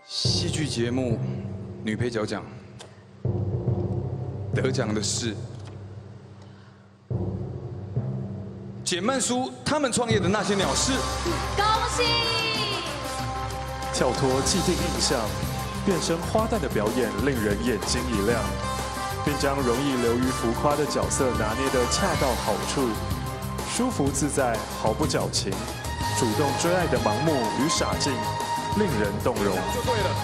戏剧节目女配角奖得奖的是简曼书他们创业的那些鸟事。 恭喜！ 跳脱既定印象，变身花旦的表演令人眼睛一亮，并将容易流于浮夸的角色拿捏得恰到好处，舒服自在，毫不矫情，主动追爱的盲目与傻劲，令人动容。 就对了。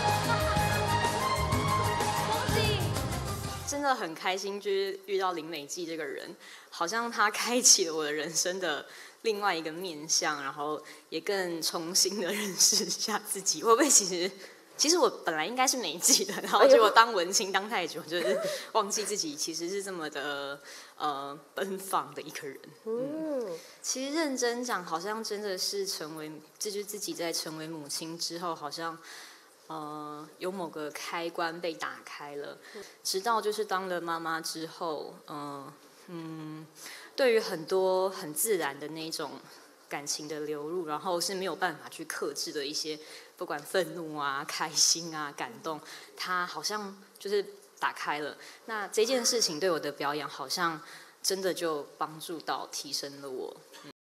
恭喜！ 真的很开心，就是遇到林美纪这个人，好像她开启了我的人生的另外一个面向，然后也更重新的认识一下自己。会不会其实我本来应该是美纪的，然后结果当文青当太久，就是忘记自己其实是这么的奔放的一个人。其实认真讲，好像真的是就是自己在成为母亲之后，好像有某个开关被打开了，直到就是当了妈妈之后，对于很多很自然的那种感情的流入，然后是没有办法去克制的一些，不管愤怒啊、开心啊、感动，它好像就是打开了。那这件事情对我的表演，好像真的就帮助到提升了我。